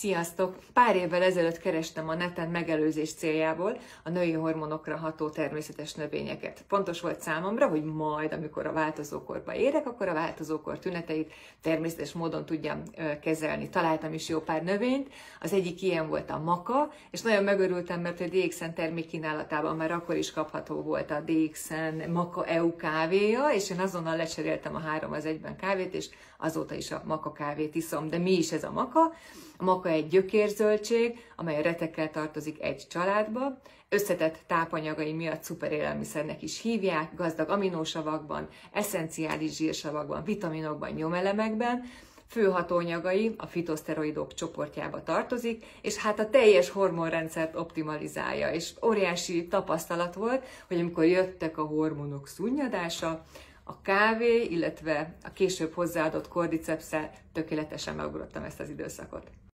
Sziasztok! Pár évvel ezelőtt kerestem a neten megelőzés céljából a női hormonokra ható természetes növényeket. Fontos volt számomra, hogy majd, amikor a változókorba érek, akkor a változókor tüneteit természetes módon tudjam kezelni. Találtam is jó pár növényt, az egyik ilyen volt a maka, és nagyon megörültem, mert a DXN termékkínálatában már akkor is kapható volt a DXN Maka EU kávéja, és én azonnal lecseréltem a 3-1 kávét, és azóta is a maka kávét iszom. De mi is ez a maka? A maka egy gyökérzöldség, amely a retekkel tartozik egy családba. Összetett tápanyagai miatt szuperélelmiszernek is hívják, gazdag aminósavakban, eszenciális zsírsavakban, vitaminokban, nyomelemekben. Fő hatóanyagai a fitoszteroidok csoportjába tartozik, és hát a teljes hormonrendszert optimalizálja. És óriási tapasztalat volt, hogy amikor jöttek a hormonok szunnyadása, a kávé, illetve a később hozzáadott kordycepsszel tökéletesen megugrottam ezt az időszakot.